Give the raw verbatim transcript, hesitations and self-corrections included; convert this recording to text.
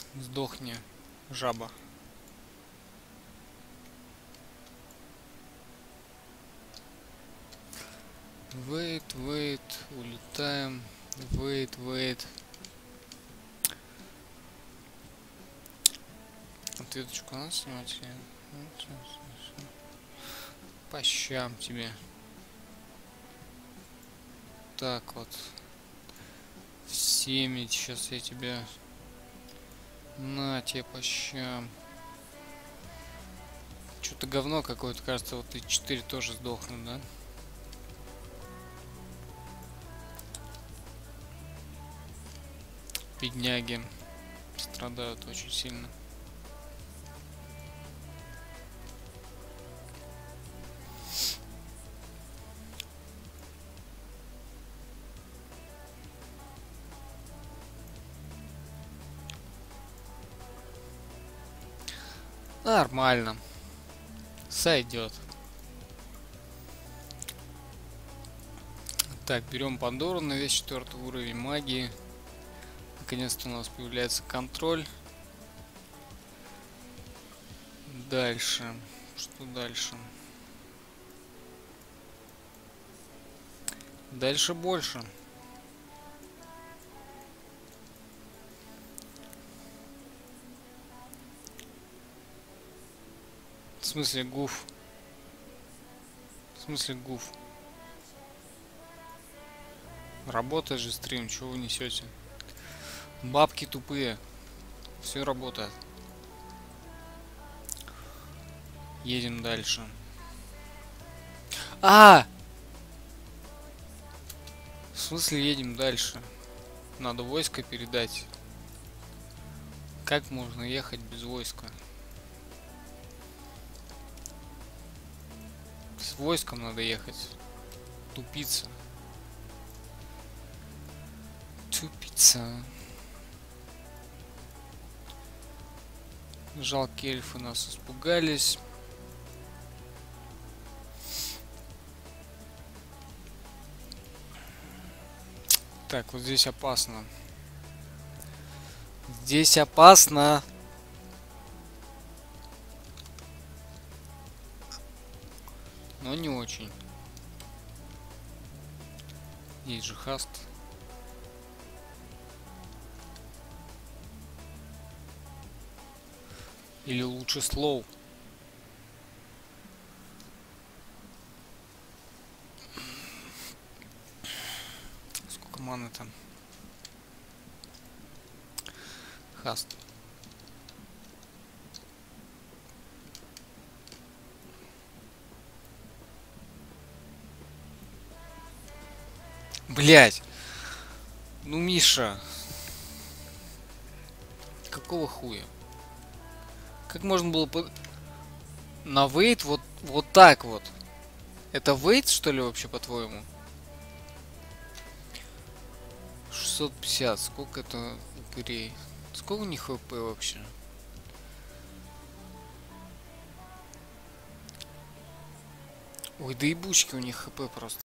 Сдохни, жаба. Wait, wait, улетаем. Wait, wait. Ответочку надо снимать? По щам тебе. Так вот. Всеми сейчас я тебя... На тебе по щам. Что-то говно какое-то, кажется, вот и четыре тоже сдохнут, да? Бедняги страдают очень сильно. Нормально. Сойдет. Так, берем Пандору на весь четвертый уровень магии. Наконец-то у нас появляется контроль. Дальше. Что дальше? Дальше больше. В смысле гуф? В смысле гуф? Работает же стрим, чего вы несете? Бабки тупые. Все работает. Едем дальше. А! В смысле едем дальше? Надо войско передать. Как можно ехать без войска? С войском надо ехать. Тупица. Тупица. Жалкие эльфы нас испугались. Так, вот здесь опасно. Здесь опасно. Но не очень. Есть же хаст. Или лучше слоу. Сколько маны там? Хаст. Блять. Ну, Миша. Какого хуя? Как можно было по... на вейт вот, вот так вот? Это вейт, что ли, вообще, по-твоему? шестьсот пятьдесят. Сколько это грей? Сколько у них хп вообще? Ой, да ебучки у них хп просто.